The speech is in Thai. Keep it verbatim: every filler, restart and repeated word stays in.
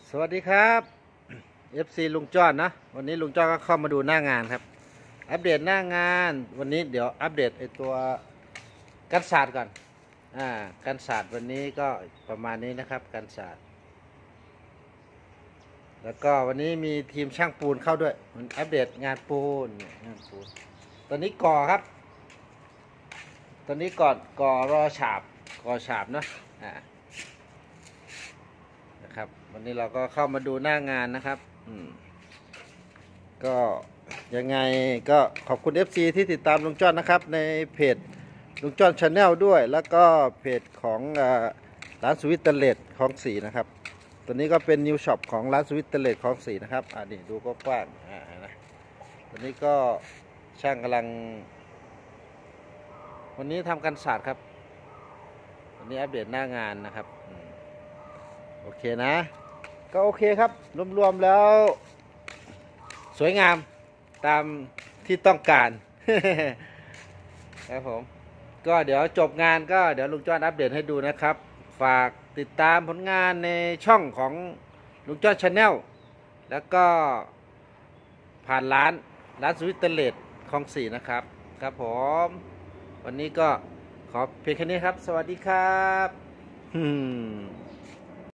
สวัสดีครับ เอฟ ซี ลุงจ้อนนะวันนี้ลุงจ้อนก็เข้ามาดูหน้างานครับอัปเดตหน้างานวันนี้เดี๋ยวอัปเดตไอตัวกันศาสตร์ก่อนอ่ากันศาสตร์วันนี้ก็ประมาณนี้นะครับกันศาสตร์แล้วก็วันนี้มีทีมช่างปูนเข้าด้วยมันอัปเดตงานปูนงานปูนตอนนี้ก่อครับตอนนี้ก่อนก่อรอฉาบก่อฉาบเนาะอ่าครับวันนี้เราก็เข้ามาดูหน้างานนะครับอืมก็ยังไงก็ขอบคุณ เอฟ ซี ที่ติดตามลุงจ้อนนะครับในเพจลุงจ้อนชาแนลด้วยแล้วก็เพจของร้านสวิตเตอร์เลดคลองสี่นะครับตัวนี้ก็เป็นนิวช็อปของร้านสวิตเตอร์เลดคลองสี่นะครับอ่านี่ดูก็กว้างอ่านะตัวนี้ก็ช่างกำลังวันนี้ทำกันศาสตร์ครับวันนี้อัปเดตหน้างานนะครับโอเคนะก็โอเคครับรวมๆแล้วสวยงามตามที่ต้องการครับผมก็เดี๋ยวจบงานก็เดี๋ยวลุงจ้อนอัปเดตให้ดูนะครับฝากติดตามผลงานในช่องของลุงจ้อนชาแนลแล้วก็ผ่านร้านร้านสวิตเตอร์เลดคลองสี่นะครับครับผมวันนี้ก็ขอเพียงแค่นี้ครับสวัสดีครับ